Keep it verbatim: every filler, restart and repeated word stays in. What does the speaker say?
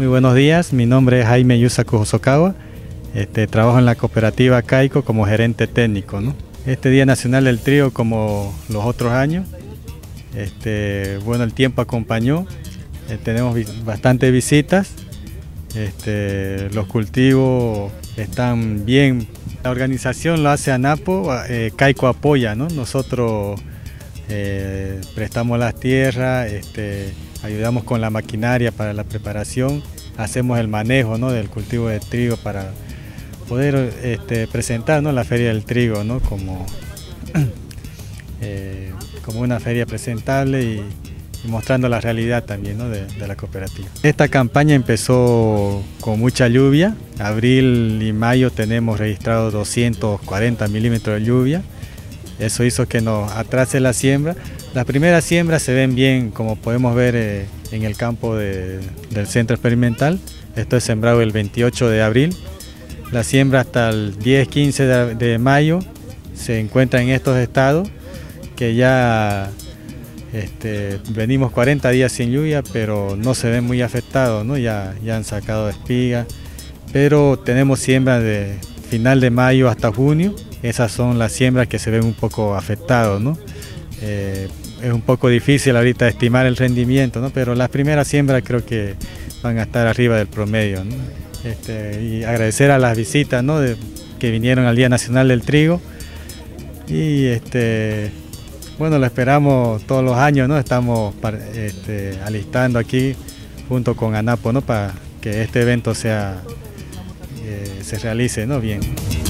Muy buenos días, mi nombre es Jaime Yusaku Hosokawa, este, trabajo en la cooperativa Caico como gerente técnico, ¿no? Este Día Nacional del Trigo, como los otros años, este, bueno, el tiempo acompañó, eh, tenemos vi bastantes visitas, este, los cultivos están bien, la organización lo hace ANAPO, eh, Caico apoya, ¿no? Nosotros eh, prestamos las tierras, este, ayudamos con la maquinaria para la preparación, hacemos el manejo, ¿no?, del cultivo de trigo para poder este, presentar, ¿no?, la Feria del Trigo, ¿no?, como, eh, como una feria presentable y, y mostrando la realidad también, ¿no?, de, de la cooperativa. Esta campaña empezó con mucha lluvia, abril y mayo tenemos registrados doscientos cuarenta milímetros de lluvia. Eso hizo que nos atrase la siembra. Las primeras siembras se ven bien, como podemos ver eh, en el campo de, del centro experimental. Esto es sembrado el veintiocho de abril. La siembra hasta el diez quince de, de mayo se encuentra en estos estados, que ya este, venimos cuarenta días sin lluvia, pero no se ven muy afectados, ¿no? Ya, ya han sacado espigas, pero tenemos siembra de final de mayo hasta junio. Esas son las siembras que se ven un poco afectadas, ¿no? Eh, es un poco difícil ahorita estimar el rendimiento, ¿no? Pero las primeras siembras creo que van a estar arriba del promedio, ¿no? Este, y agradecer a las visitas, ¿no?, de, que vinieron al Día Nacional del Trigo. Y este, bueno, lo esperamos todos los años, ¿no? Estamos este, alistando aquí junto con ANAPO, ¿no?, para que este evento sea, eh, se realice, ¿no?, bien.